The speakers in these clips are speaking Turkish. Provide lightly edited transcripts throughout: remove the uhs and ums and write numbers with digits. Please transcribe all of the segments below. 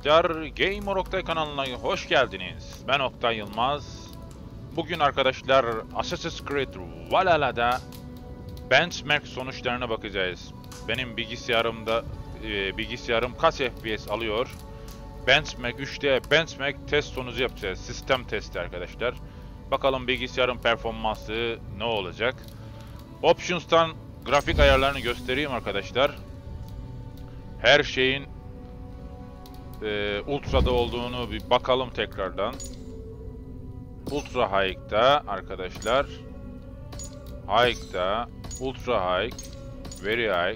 arkadaşlar, Gamer Oktay kanalına hoş geldiniz. Ben Oktay Yılmaz. Bugün arkadaşlar Assassin's Creed Valhalla'da benchmark sonuçlarına bakacağız. Benim bilgisayarım kaç FPS alıyor? Benchmark 3'te benchmark test sonucu yapacağız. Sistem testi arkadaşlar. Bakalım bilgisayarın performansı ne olacak? Options'tan grafik ayarlarını göstereyim arkadaşlar. Her şeyin Ultra'da olduğunu bir bakalım tekrardan. Ultra High'da arkadaşlar. High'da, Ultra High, Very High,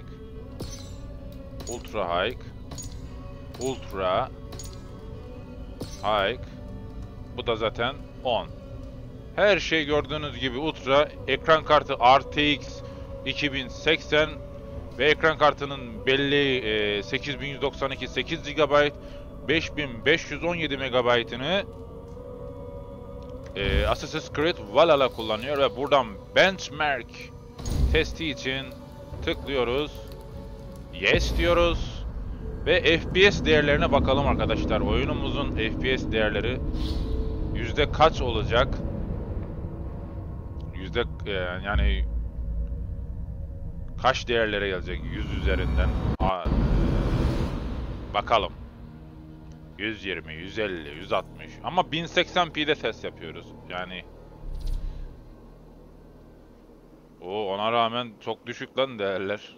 Ultra High, Ultra High. Bu da zaten 10. Her şey gördüğünüz gibi Ultra. Ekran kartı RTX 2080 ve ekran kartının belleği 8192 8 GB, 5517 MB'ını Assassin's Creed Valhalla kullanıyor ve buradan benchmark testi için tıklıyoruz. Yes diyoruz ve FPS değerlerine bakalım arkadaşlar. Oyunumuzun FPS değerleri yüzde kaç olacak? Yani kaç değerlere gelecek 100 üzerinden? Bakalım. 120, 150, 160 ama 1080p'de test yapıyoruz. Yani ona rağmen çok düşük lan değerler.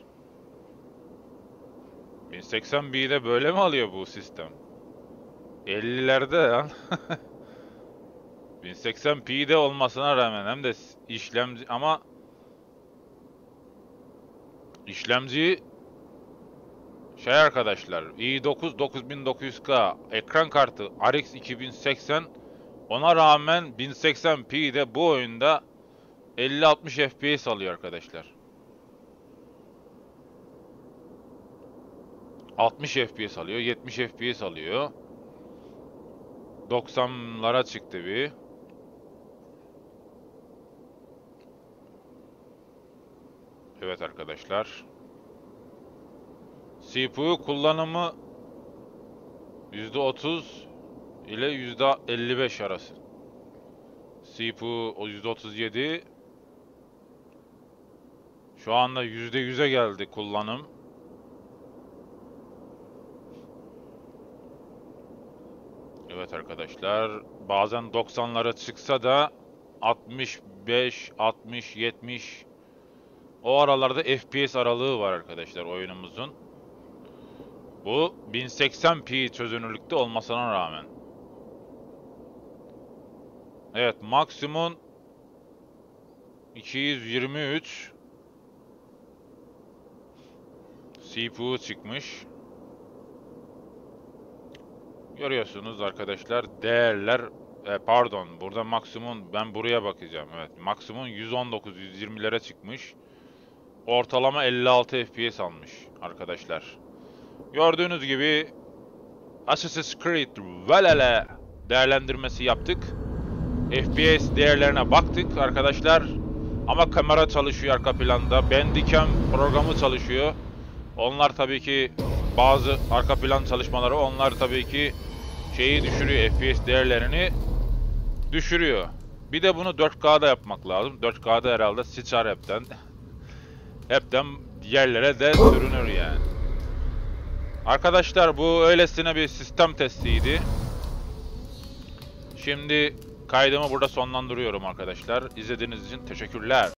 1080p'de böyle mi alıyor bu sistem? 50'lerde lan. 1080p'de olmasına rağmen hem de işlemci ama işlemci arkadaşlar, i9 9900K ekran kartı RX 2080, ona rağmen 1080p'de bu oyunda 50-60 FPS alıyor arkadaşlar. 60 FPS alıyor, 70 FPS alıyor. 90'lara çıktı bir. Evet arkadaşlar. CPU kullanımı %30 ile %55 arası. CPU o %37. Şu anda %100'e geldi kullanım. Evet arkadaşlar. Bazen 90'lara çıksa da 65, 60, 70 o aralarda FPS aralığı var arkadaşlar oyunumuzun. Bu 1080p çözünürlükte olmasına rağmen. Evet, maksimum 223 CPU çıkmış. Görüyorsunuz arkadaşlar değerler, pardon, burada maksimum, ben buraya bakacağım. Evet, maksimum 119 120'lere çıkmış. Ortalama 56 FPS almış arkadaşlar. Gördüğünüz gibi Assassin's Creed Valhalla değerlendirmesi yaptık. FPS değerlerine baktık arkadaşlar. Ama kamera çalışıyor arka planda. Bandicam programı çalışıyor. Onlar tabii ki bazı arka plan çalışmaları, onlar tabii ki şeyi düşürüyor, FPS değerlerini düşürüyor. Bir de bunu 4K'da yapmak lazım. 4K'da herhalde sıçar hepten yerlere de sürünür yani. Arkadaşlar bu öylesine bir sistem testiydi. Şimdi kaydımı burada sonlandırıyorum arkadaşlar. İzlediğiniz için teşekkürler.